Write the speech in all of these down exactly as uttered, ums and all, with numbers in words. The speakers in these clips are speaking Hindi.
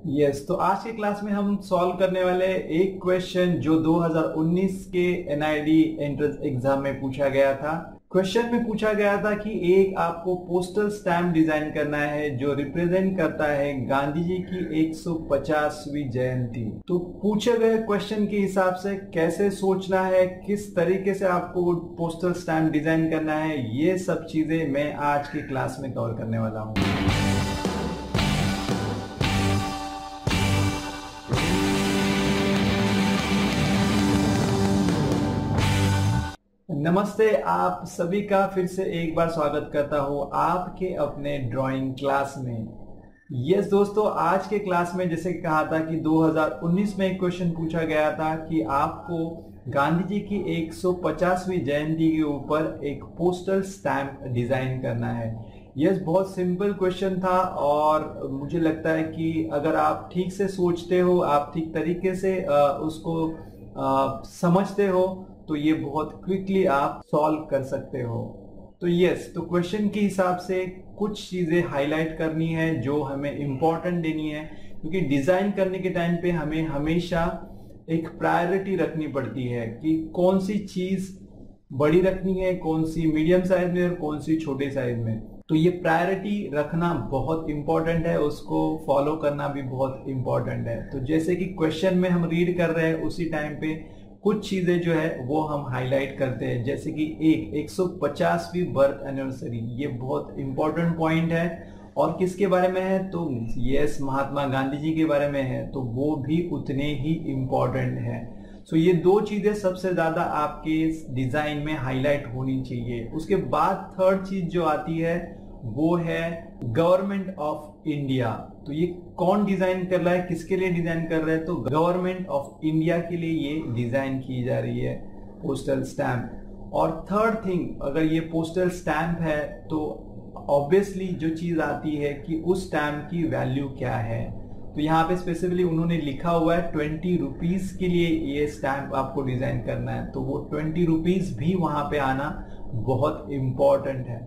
यस yes, तो आज के क्लास में हम सॉल्व करने वाले एक क्वेश्चन जो दो हज़ार उन्नीस के N I D entrance exam में पूछा गया था। क्वेश्चन में पूछा गया था कि एक आपको पोस्टल स्टैम्प डिजाइन करना है जो रिप्रेजेंट करता है गांधी जी की एक सौ पचासवीं जयंती। तो पूछे गए क्वेश्चन के हिसाब से कैसे सोचना है, किस तरीके से आपको पोस्टल स्टैम्प डिजाइन करना है, ये सब चीजें मैं आज की क्लास में कवर करने वाला हूँ। नमस्ते, आप सभी का फिर से एक बार स्वागत करता हूँ आपके अपने ड्राइंग क्लास में। यस दोस्तों, आज के क्लास में जैसे कहा था कि दो हज़ार उन्नीस में एक क्वेश्चन पूछा गया था कि आपको गांधी जी की एक सौ पचासवीं जयंती के ऊपर एक पोस्टल स्टैम्प डिजाइन करना है। यस, बहुत सिंपल क्वेश्चन था और मुझे लगता है कि अगर आप ठीक से सोचते हो, आप ठीक तरीके से उसको आ, समझते हो तो ये बहुत क्विकली आप सॉल्व कर सकते हो। तो यस, तो क्वेश्चन के हिसाब से कुछ चीजें हाईलाइट करनी है जो हमें इंपॉर्टेंट देनी है, क्योंकि डिजाइन करने के टाइम पे हमें हमेशा एक प्रायोरिटी रखनी पड़ती है कि कौन सी चीज बड़ी रखनी है, कौन सी मीडियम साइज में और कौन सी छोटे साइज में। तो ये प्रायोरिटी रखना बहुत इंपॉर्टेंट है, उसको फॉलो करना भी बहुत इंपॉर्टेंट है। तो जैसे कि क्वेश्चन में हम रीड कर रहे हैं उसी टाइम पे कुछ चीजें जो है वो हम हाईलाइट करते हैं, जैसे कि एक एक सौ पचासवीं बर्थ एनिवर्सरी, ये बहुत इंपॉर्टेंट पॉइंट है। और किसके बारे में है? तो यस, महात्मा गांधी जी के बारे में है, तो वो भी उतने ही इंपॉर्टेंट है। सो ये दो चीजें सबसे ज्यादा आपके डिजाइन में हाईलाइट होनी चाहिए। उसके बाद थर्ड चीज जो आती है वो है गवर्नमेंट ऑफ इंडिया। तो ये कौन डिजाइन कर रहा है, किसके लिए डिजाइन कर रहा है? तो गवर्नमेंट ऑफ इंडिया के लिए ये डिजाइन की जा रही है पोस्टल स्टैम्प। और थर्ड थिंग, अगर ये पोस्टल स्टैम्प है तो ऑब्वियसली जो चीज आती है कि उस स्टैम्प की वैल्यू क्या है। तो यहाँ पे स्पेसिफिकली उन्होंने लिखा हुआ है ट्वेंटी रुपीज के लिए ये स्टैम्प आपको डिजाइन करना है, तो वो ट्वेंटी रुपीज भी वहां पे आना बहुत इंपॉर्टेंट है।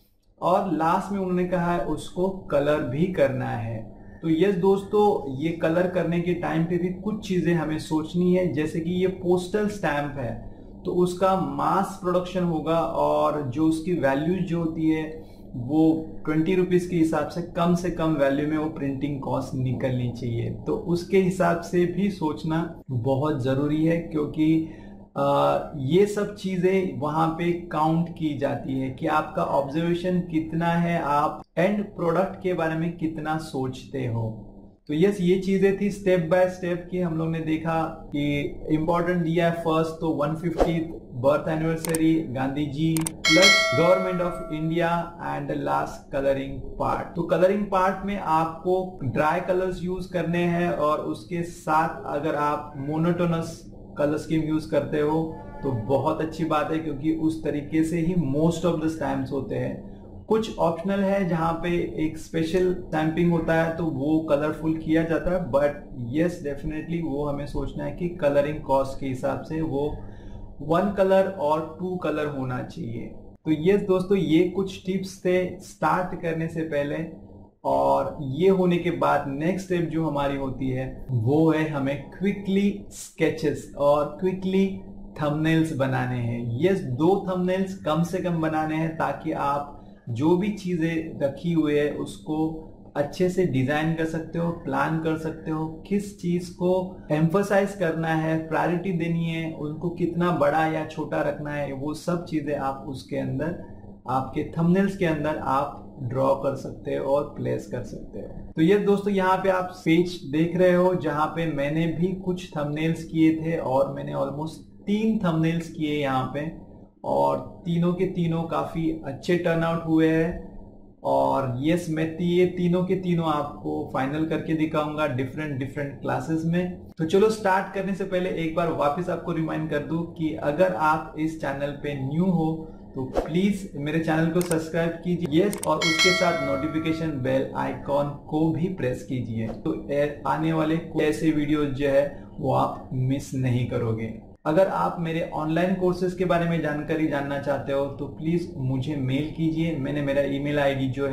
और लास्ट में उन्होंने कहा है उसको कलर भी करना है। तो यस दोस्तों, ये कलर करने के टाइम पे भी कुछ चीजें हमें सोचनी है, जैसे कि ये पोस्टल स्टैम्प है तो उसका मास प्रोडक्शन होगा और जो उसकी वैल्यू जो होती है वो ट्वेंटी रुपीज के हिसाब से कम से कम वैल्यू में वो प्रिंटिंग कॉस्ट निकलनी चाहिए। तो उसके हिसाब से भी सोचना बहुत जरूरी है, क्योंकि Uh, ये सब चीजें वहां पे काउंट की जाती है कि आपका ऑब्जर्वेशन कितना है, आप एंड प्रोडक्ट के बारे में कितना सोचते हो। तो यस, ये चीजें थी स्टेप बाय स्टेप की। हम लोग ने देखा कि इंपॉर्टेंट दिया है फर्स्ट तो one fiftieth birth anniversary Gandhi ji plus government of India and last colouring part. तो कलरिंग पार्ट में आपको ड्राई कलर्स यूज करने हैं और उसके साथ अगर आप मोनोटोनस कलर स्कीम यूज करते हो तो बहुत अच्छी बात है, क्योंकि उस तरीके से ही मोस्ट ऑफ द स्टैम्प्स होते हैं। कुछ ऑप्शनल है जहां पे एक स्पेशल स्टैंपिंग होता है तो वो कलरफुल किया जाता है, बट यस डेफिनेटली वो हमें सोचना है कि कलरिंग कॉस्ट के हिसाब से वो वन कलर और टू कलर होना चाहिए। तो यस दोस्तों, ये कुछ टिप्स थे स्टार्ट करने से पहले। और ये होने के बाद नेक्स्ट स्टेप जो हमारी होती है वो है हमें क्विकली स्केचेस और क्विकली थंबनेल्स बनाने हैं। यस, दो थंबनेल्स कम से कम बनाने हैं ताकि आप जो भी चीजें रखी हुई है उसको अच्छे से डिजाइन कर सकते हो, प्लान कर सकते हो, किस चीज को एम्फसाइज करना है, प्रायोरिटी देनी है, उनको कितना बड़ा या छोटा रखना है, वो सब चीजें आप उसके अंदर आपके थंबनेल्स के अंदर आप ड्रॉ कर सकते हो और प्लेस कर सकते हो। तो ये दोस्तों, यहाँ पे आप पेज देख रहे हो जहाँ पे मैंने भी कुछ थंबनेल्स किए थे और मैंने ऑलमोस्ट तीन थंबनेल्स किए यहाँ पे, और तीनों के तीनों काफी अच्छे टर्न आउट हुए हैं। और यस, मैं ये तीनों के तीनों आपको फाइनल करके दिखाऊंगा डिफरेंट डिफरेंट क्लासेस में। तो चलो स्टार्ट करने से पहले एक बार वापस आपको रिमाइंड कर दूं कि अगर आप इस चैनल पे न्यू हो तो प्लीज मेरे चैनल को सब्सक्राइब कीजिए, यस, और उसके साथ नोटिफिकेशन बेल आइकॉन को भी प्रेस कीजिए, तो आने वाले ऐसे वीडियोस जो है वो आप मिस नहीं करोगे। अगर आप मेरे ऑनलाइन कोर्सेज के बारे में जानकारी जानना चाहते हो तो प्लीज मुझे मेल कीजिए। मैंने मेरा ईमेल आईडी जो है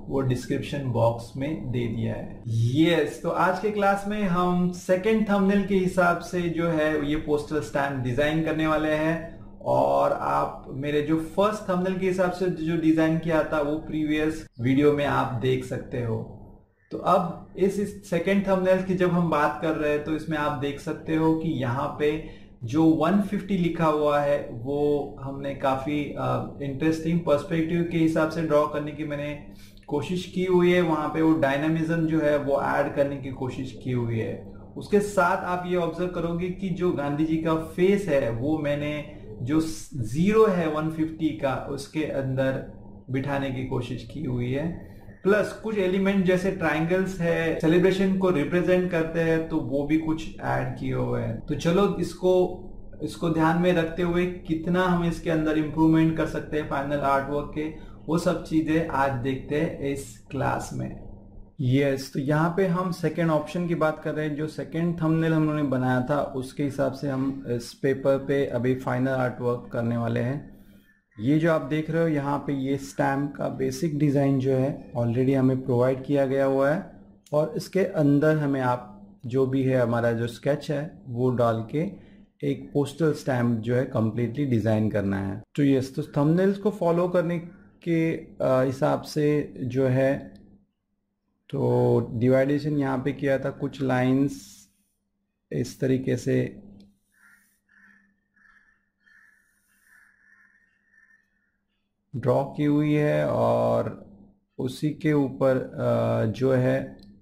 वो डिस्क्रिप्शन बॉक्स में दे दिया है। यस, तो आज के क्लास में हम सेकंड थंबनेल के हिसाब से जो है ये पोस्टर स्टैम्प डिजाइन करने वाले हैं, और आप मेरे जो फर्स्ट थंबनेल के हिसाब से जो डिजाइन किया था वो प्रीवियस वीडियो में आप देख सकते हो। तो अब इस, इस सेकेंड थंबनेल की जब हम बात कर रहे हैं तो इसमें आप देख सकते हो कि यहाँ पे जो एक सौ पचास लिखा हुआ है वो हमने काफी इंटरेस्टिंग पर्सपेक्टिव के हिसाब से ड्रॉ करने की मैंने कोशिश की हुई है। वहां पे वो डायनामिज्म जो है वो ऐड करने की कोशिश की हुई है। उसके साथ आप ये ऑब्जर्व करोगे कि जो गांधी जी का फेस है वो मैंने जो जीरो है एक सौ पचास का उसके अंदर बिठाने की कोशिश की हुई है। प्लस कुछ एलिमेंट जैसे ट्रायंगल्स है, सेलिब्रेशन को रिप्रेजेंट करते हैं, तो वो भी कुछ ऐड किए हुए हैं। तो चलो इसको इसको ध्यान में रखते हुए कितना हम इसके अंदर इंप्रूवमेंट कर सकते हैं फाइनल आर्ट वर्क के, वो सब चीजें आज देखते हैं इस क्लास में। यस yes, तो यहाँ पे हम सेकेंड ऑप्शन की बात कर रहे हैं। जो सेकेंड थंबनेल हम लोगों ने बनाया था उसके हिसाब से हम इस पेपर पे अभी फाइनल आर्ट वर्क करने वाले हैं। ये जो आप देख रहे हो यहाँ पे ये स्टैम्प का बेसिक डिज़ाइन जो है ऑलरेडी हमें प्रोवाइड किया गया हुआ है, और इसके अंदर हमें आप जो भी है हमारा जो स्केच है वो डाल के एक पोस्टल स्टैम्प जो है कम्प्लीटली डिज़ाइन करना है। तो यस, तो थंबनेल्स को फॉलो करने के हिसाब से जो है तो डिवाइडेशन यहाँ पे किया था। कुछ लाइंस इस तरीके से ड्रॉ की हुई है, और उसी के ऊपर जो है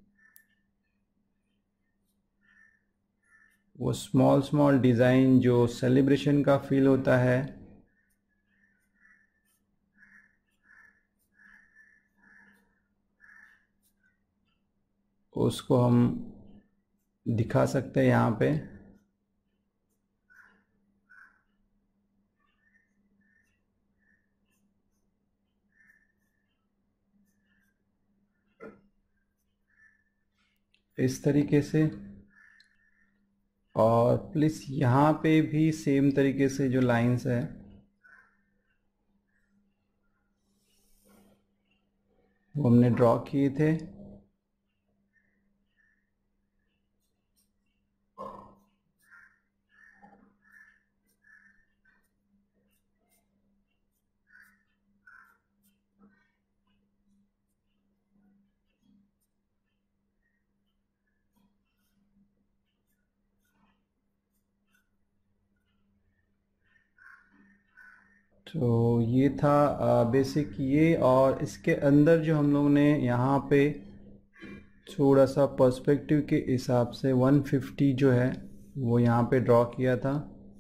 वो स्मॉल स्मॉल डिज़ाइन जो सेलिब्रेशन का फील होता है उसको हम दिखा सकते हैं यहाँ पे। इस तरीके से, और प्लस यहाँ पे भी सेम तरीके से जो लाइंस है वो हमने ड्रॉ किए थे। तो ये था बेसिक ये, और इसके अंदर जो हम लोग ने यहाँ पे थोड़ा सा पर्सपेक्टिव के हिसाब से एक सौ पचास जो है वो यहाँ पे ड्रॉ किया था।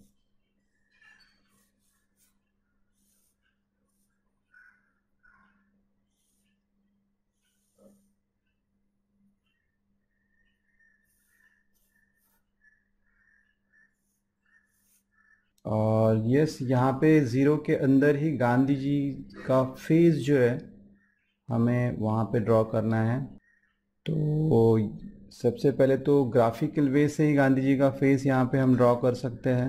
और यस, यहाँ पे ज़ीरो के अंदर ही गांधी जी का फेस जो है हमें वहाँ पे ड्रॉ करना है। तो सबसे पहले तो ग्राफिकल वे से ही गांधी जी का फेस यहाँ पे हम ड्रॉ कर सकते हैं।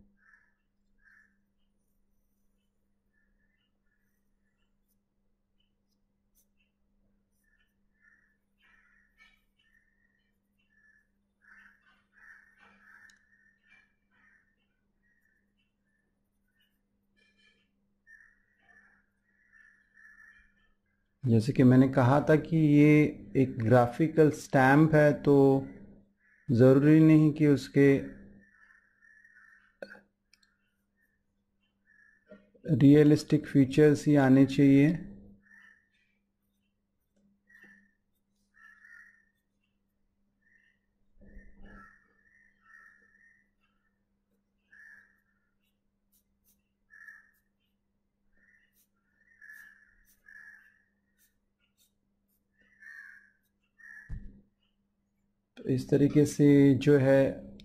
जैसे कि मैंने कहा था कि ये एक ग्राफिकल स्टैम्प है, तो ज़रूरी नहीं कि उसके रियलिस्टिक फीचर्स ही आने चाहिए। तो इस तरीके से जो है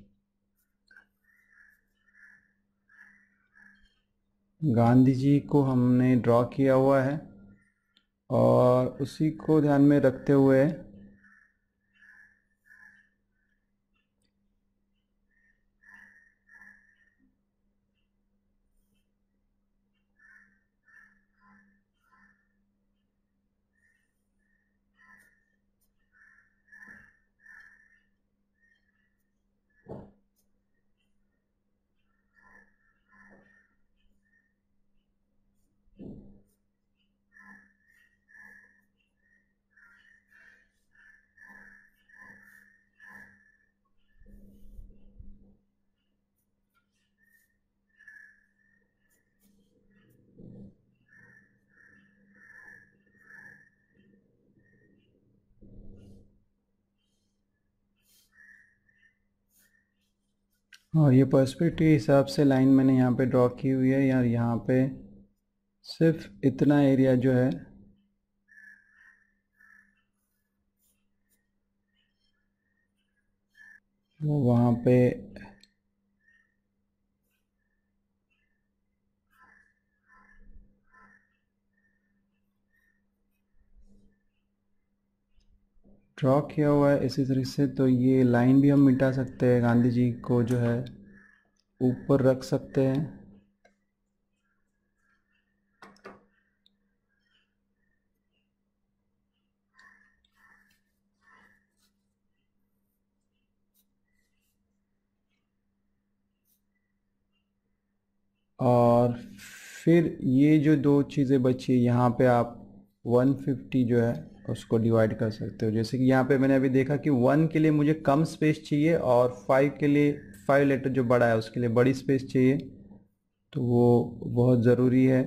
गांधी जी को हमने ड्रॉ किया हुआ है, और उसी को ध्यान में रखते हुए और ये पर्सपेक्टिव के हिसाब से लाइन मैंने यहाँ पे ड्रॉ की हुई है यार। यहाँ पे सिर्फ इतना एरिया जो है वो वहाँ पे ड्रॉ किया हुआ है इसी तरीके से। तो ये लाइन भी हम मिटा सकते हैं, गांधी जी को जो है ऊपर रख सकते हैं। और फिर ये जो दो चीज़ें बची यहाँ पे आप वन फिफ्टी जो है उसको डिवाइड कर सकते हो। जैसे कि यहाँ पे मैंने अभी देखा कि वन के लिए मुझे कम स्पेस चाहिए और फाइव के लिए, फाइव लेटर जो बड़ा है उसके लिए बड़ी स्पेस चाहिए, तो वो बहुत ज़रूरी है।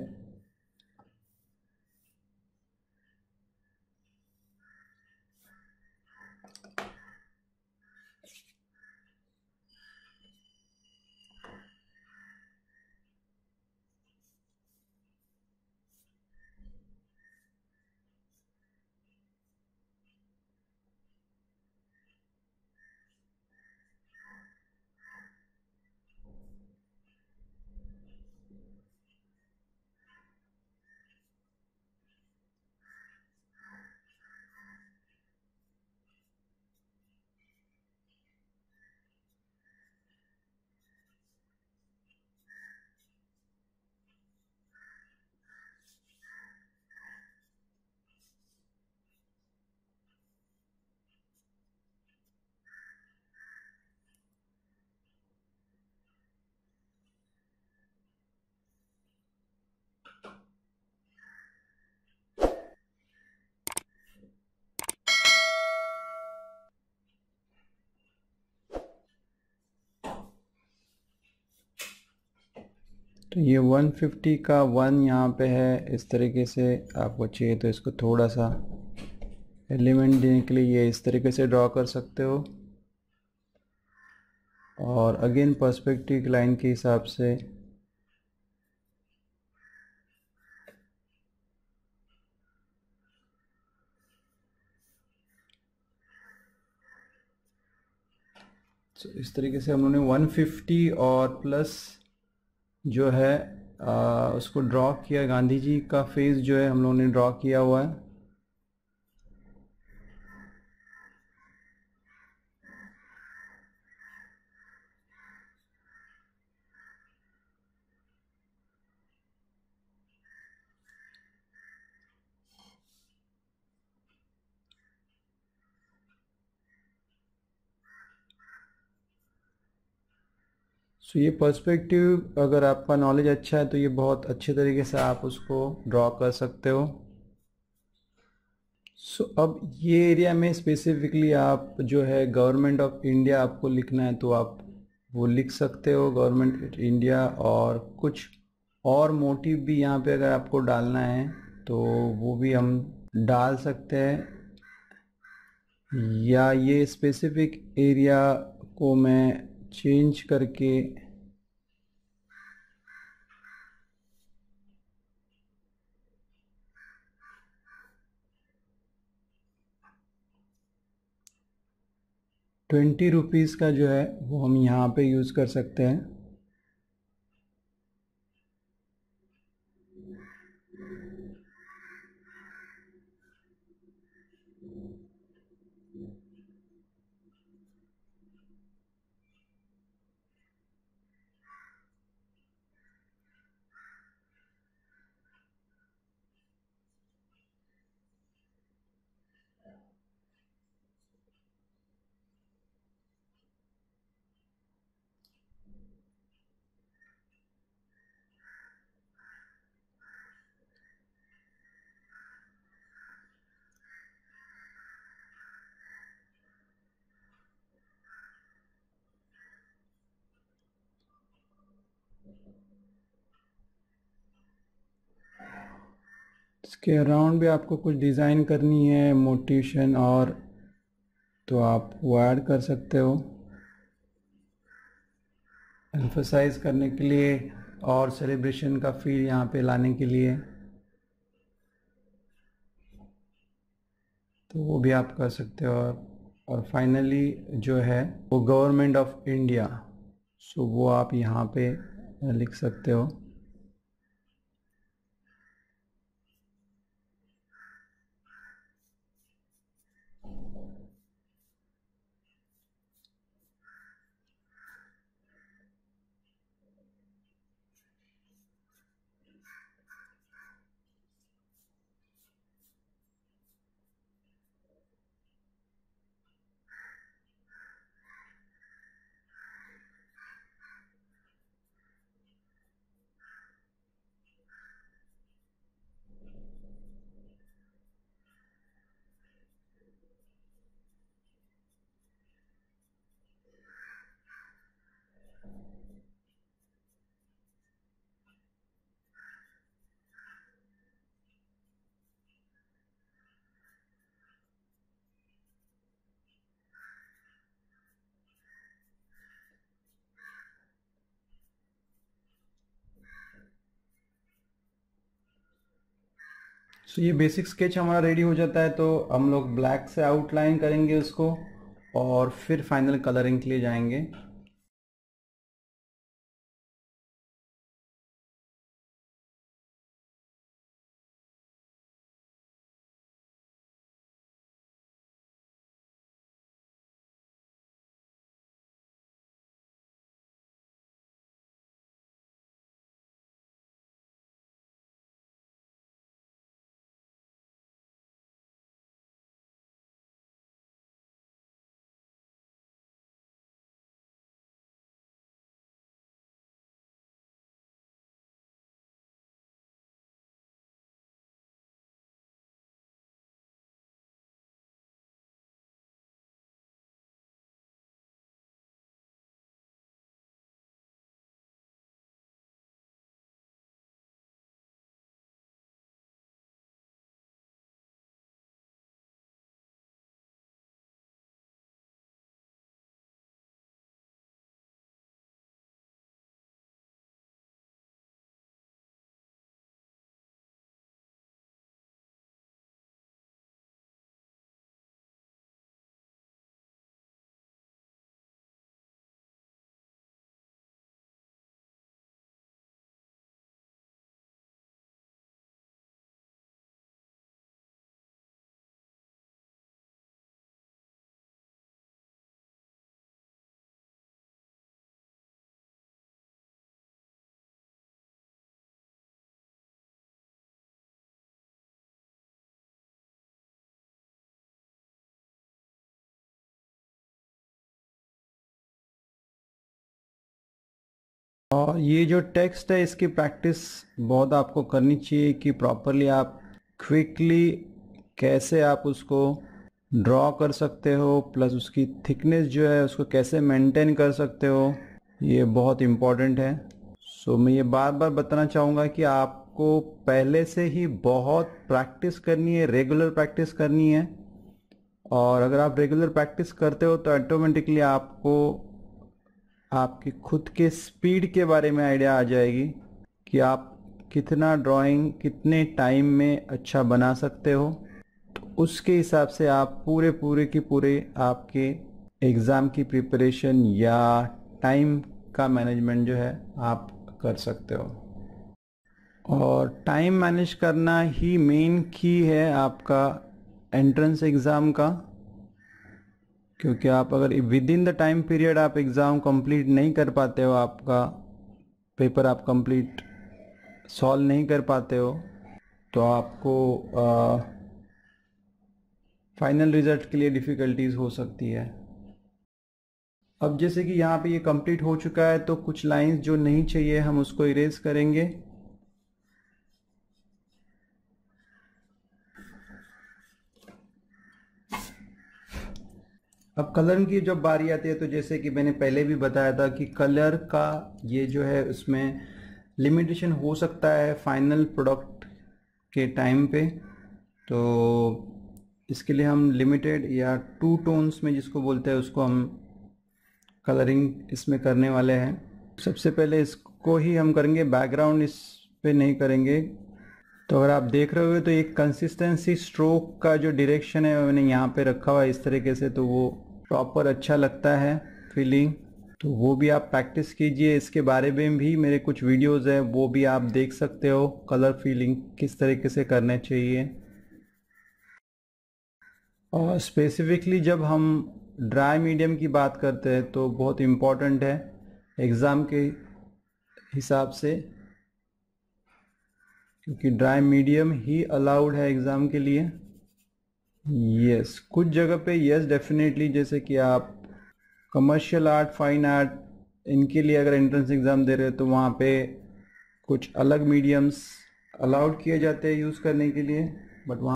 तो ये वन फिफ्टी का वन यहाँ पे है। इस तरीके से आपको चाहिए तो इसको थोड़ा सा एलिमेंट देने के लिए ये इस तरीके से ड्रॉ कर सकते हो। और अगेन पर्सपेक्टिव लाइन के हिसाब से तो इस तरीके से हम लोगों ने वन फिफ्टी और प्लस जो है आ, उसको ड्रॉ किया। गांधी जी का फेस जो है हम लोगों ने ड्रॉ किया हुआ है। सो ये पर्सपेक्टिव अगर आपका नॉलेज अच्छा है तो ये बहुत अच्छे तरीके से आप उसको ड्रॉ कर सकते हो। सो so, अब ये एरिया में स्पेसिफिकली आप जो है गवर्नमेंट ऑफ इंडिया आपको लिखना है तो आप वो लिख सकते हो, गवर्नमेंट इंडिया। और कुछ और मोटिव भी यहाँ पे अगर आपको डालना है तो वो भी हम डाल सकते हैं। या ये स्पेसिफिक एरिया को मैं चेंज करके ट्वेंटी रुपीज़ का जो है वो हम यहाँ पे यूज़ कर सकते हैं। इसके अराउंड भी आपको कुछ डिज़ाइन करनी है, मोटिवेशन, और तो आप वो ऐड कर सकते हो। एम्फसाइज करने के लिए और सेलिब्रेशन का फील यहाँ पे लाने के लिए, तो वो भी आप कर सकते हो। और और फाइनली जो है वो गवर्नमेंट ऑफ इंडिया, सो वो आप यहाँ पे लिख सकते हो। सो so, ये बेसिक स्केच हमारा रेडी हो जाता है, तो हम लोग ब्लैक से आउटलाइन करेंगे उसको और फिर फाइनल कलरिंग के लिए जाएंगे। और ये जो टेक्स्ट है इसकी प्रैक्टिस बहुत आपको करनी चाहिए कि प्रॉपरली आप क्विकली कैसे आप उसको ड्रॉ कर सकते हो, प्लस उसकी थिकनेस जो है उसको कैसे मेंटेन कर सकते हो, ये बहुत इम्पोर्टेंट है। सो मैं ये बार बार बताना चाहूँगा कि आपको पहले से ही बहुत प्रैक्टिस करनी है, रेगुलर प्रैक्टिस करनी है। और अगर आप रेगुलर प्रैक्टिस करते हो तो ऑटोमेटिकली आपको आपकी खुद के स्पीड के बारे में आइडिया आ जाएगी कि आप कितना ड्राइंग कितने टाइम में अच्छा बना सकते हो। तो उसके हिसाब से आप पूरे पूरे की पूरे आपके एग्ज़ाम की प्रिपरेशन या टाइम का मैनेजमेंट जो है आप कर सकते हो। और टाइम मैनेज करना ही मेन की है आपका एंट्रेंस एग्ज़ाम का, क्योंकि आप अगर within the time period आप एग्ज़ाम कंप्लीट नहीं कर पाते हो, आपका पेपर आप कंप्लीट सॉल्व नहीं कर पाते हो, तो आपको फाइनल रिजल्ट के लिए डिफ़िकल्टीज हो सकती है। अब जैसे कि यहाँ पे ये कंप्लीट हो चुका है, तो कुछ लाइंस जो नहीं चाहिए हम उसको इरेज करेंगे। अब कलर की जब बारी आती है, तो जैसे कि मैंने पहले भी बताया था कि कलर का ये जो है उसमें लिमिटेशन हो सकता है फाइनल प्रोडक्ट के टाइम पे, तो इसके लिए हम लिमिटेड या टू टोन्स में जिसको बोलते हैं उसको हम कलरिंग इसमें करने वाले हैं। सबसे पहले इसको ही हम करेंगे, बैकग्राउंड इस पे नहीं करेंगे। तो अगर आप देख रहे हो तो एक कंसिस्टेंसी स्ट्रोक का जो डायरेक्शन है मैंने यहाँ पे रखा हुआ है इस तरीके से, तो वो प्रॉपर अच्छा लगता है फीलिंग। तो वो भी आप प्रैक्टिस कीजिए। इसके बारे में भी मेरे कुछ वीडियोस हैं, वो भी आप देख सकते हो, कलर फीलिंग किस तरीके से करने चाहिए। और स्पेसिफिकली जब हम ड्राई मीडियम की बात करते हैं तो बहुत इम्पॉर्टेंट है एग्ज़ाम के हिसाब से, क्योंकि ड्राई मीडियम ही अलाउड है एग्ज़ाम के लिए। यस, कुछ जगह पे यस डेफिनेटली, जैसे कि आप कमर्शियल आर्ट, फाइन आर्ट, इनके लिए अगर एंट्रेंस एग्ज़ाम दे रहे हो तो वहाँ पे कुछ अलग मीडियम्स अलाउड किए जाते हैं यूज़ करने के लिए, बट वहाँ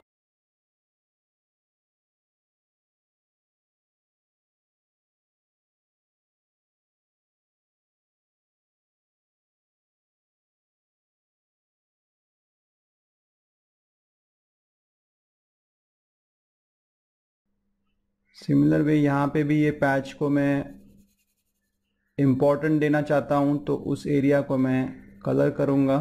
सिमिलर वे यहाँ पे भी ये पैच को मैं इम्पोर्टेंट देना चाहता हूँ तो उस एरिया को मैं कलर करूँगा।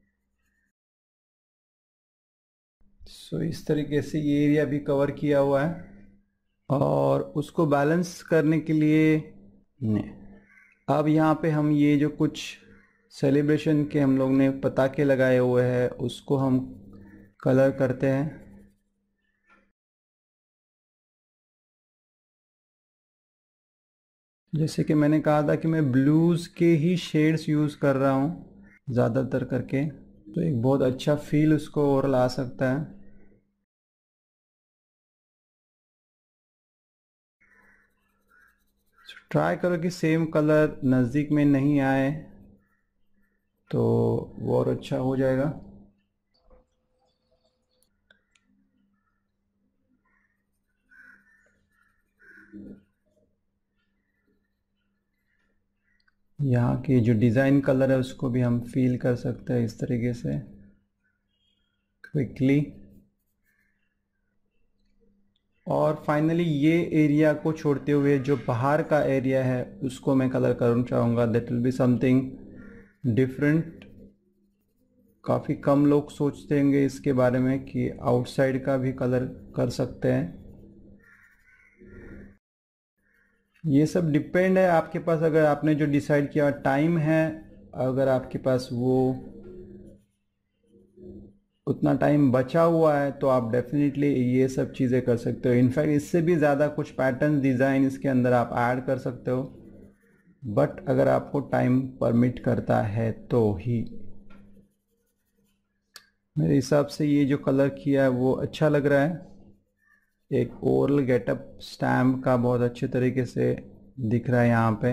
सो इस तरीके से ये एरिया भी कवर किया हुआ है। और उसको बैलेंस करने के लिए नहीं, अब यहाँ पे हम ये जो कुछ सेलिब्रेशन के हम लोग ने पताके लगाए हुए हैं उसको हम कलर करते हैं। जैसे कि मैंने कहा था कि मैं ब्लूज़ के ही शेड्स यूज़ कर रहा हूँ ज़्यादातर करके, तो एक बहुत अच्छा फील उसको और ला सकता है। ट्राई करो कि सेम कलर नज़दीक में नहीं आए तो वो और अच्छा हो जाएगा। यहाँ की जो डिज़ाइन कलर है उसको भी हम फील कर सकते हैं इस तरीके से क्विकली। और फाइनली ये एरिया को छोड़ते हुए जो बाहर का एरिया है उसको मैं कलर करना चाहूँगा। That will be something different. काफ़ी कम लोग सोचते होंगे इसके बारे में कि आउटसाइड का भी कलर कर सकते हैं। ये सब डिपेंड है आपके पास, अगर आपने जो डिसाइड किया टाइम है, अगर आपके पास वो उतना टाइम बचा हुआ है तो आप डेफिनेटली ये सब चीज़ें कर सकते हो। इनफैक्ट इससे भी ज़्यादा कुछ पैटर्न डिज़ाइन इसके अंदर आप ऐड कर सकते हो, बट अगर आपको टाइम परमिट करता है तो ही। मेरे हिसाब से ये जो कलर किया है वो अच्छा लग रहा है। एक ओरल गेटअप स्टैम्प का बहुत अच्छे तरीके से दिख रहा है यहाँ पे।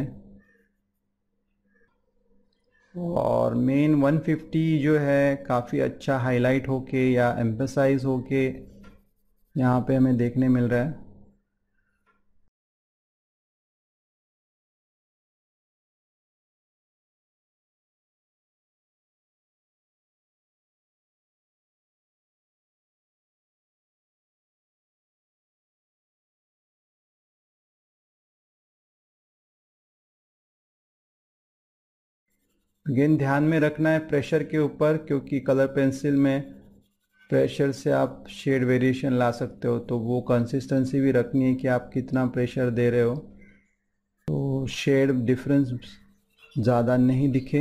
और मेन वन फिफ्टी जो है काफ़ी अच्छा हाईलाइट होके या एम्फसाइज होके यहाँ पे हमें देखने मिल रहा है। अगेन ध्यान में रखना है प्रेशर के ऊपर, क्योंकि कलर पेंसिल में प्रेशर से आप शेड वेरिएशन ला सकते हो, तो वो कंसिस्टेंसी भी रखनी है कि आप कितना प्रेशर दे रहे हो तो शेड डिफरेंस ज़्यादा नहीं दिखे।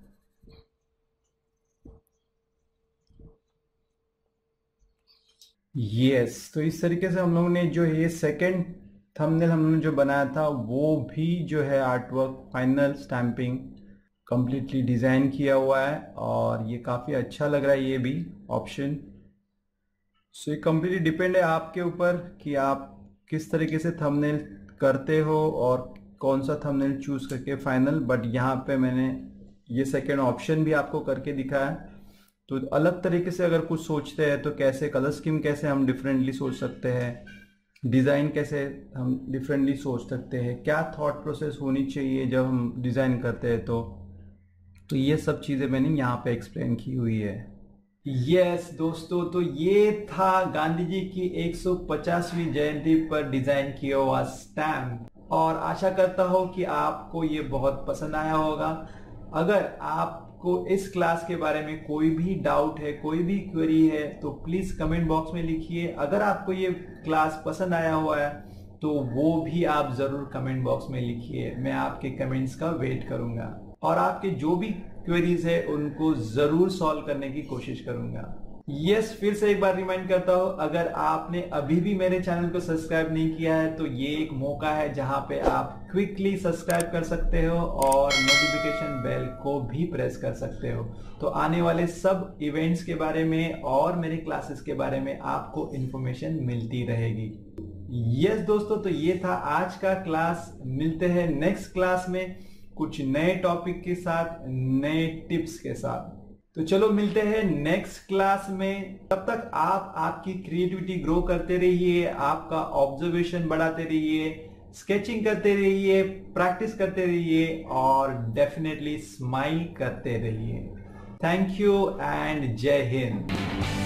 यस yes, तो इस तरीके से हम लोगों ने जो ये सेकंड थंबनेल हमने जो बनाया था वो भी जो है artwork final stamping completely design किया हुआ है और ये काफ़ी अच्छा लग रहा है ये भी ऑप्शन। सो ये कम्प्लीटली डिपेंड है आपके ऊपर कि आप किस तरीके से थंबनेल करते हो और कौन सा थंबनेल चूज़ करके फाइनल। बट यहाँ पे मैंने ये सेकेंड ऑप्शन भी आपको करके दिखाया है। तो अलग तरीके से अगर कुछ सोचते हैं तो कैसे कलर स्कीम कैसे हम डिफरेंटली सोच सकते हैं, डिज़ाइन कैसे हम डिफरेंटली सोच सकते हैं, क्या थॉट प्रोसेस होनी चाहिए जब हम डिज़ाइन करते हैं, तो तो ये सब चीज़ें मैंने यहाँ पे एक्सप्लेन की हुई है। यस yes, दोस्तों, तो ये था गांधी जी की एक सौ पचासवीं जयंती पर डिज़ाइन किया हुआ स्टैम्प। और आशा करता हूं कि आपको ये बहुत पसंद आया होगा। अगर आपको इस क्लास के बारे में कोई भी डाउट है, कोई भी क्वेरी है, तो प्लीज कमेंट बॉक्स में लिखिए। अगर आपको ये क्लास पसंद आया हुआ है तो वो भी आप जरूर कमेंट बॉक्स में लिखिए। मैं आपके कमेंट्स का वेट करूंगा और आपके जो भी क्वेरीज है उनको जरूर सॉल्व करने की कोशिश करूंगा। यस yes, फिर से एक बार रिमाइंड करता हूं, अगर आपने अभी भी मेरे चैनल को सब्सक्राइब नहीं किया है तो ये एक मौका है जहां पे आप क्विकली सब्सक्राइब कर सकते हो और नोटिफिकेशन बेल को भी प्रेस कर सकते हो। तो आने वाले सब इवेंट्स के बारे में और मेरे क्लासेस के बारे में आपको इंफॉर्मेशन मिलती रहेगी। यस yes, दोस्तों, तो ये था आज का क्लास। मिलते हैं नेक्स्ट क्लास में कुछ नए टॉपिक के साथ, नए टिप्स के साथ। तो चलो मिलते हैं नेक्स्ट क्लास में। तब तक आप आपकी क्रिएटिविटी ग्रो करते रहिए, आपका ऑब्जर्वेशन बढ़ाते रहिए, स्केचिंग करते रहिए, प्रैक्टिस करते रहिए और डेफिनेटली स्माइल करते रहिए। थैंक यू एंड जय हिंद।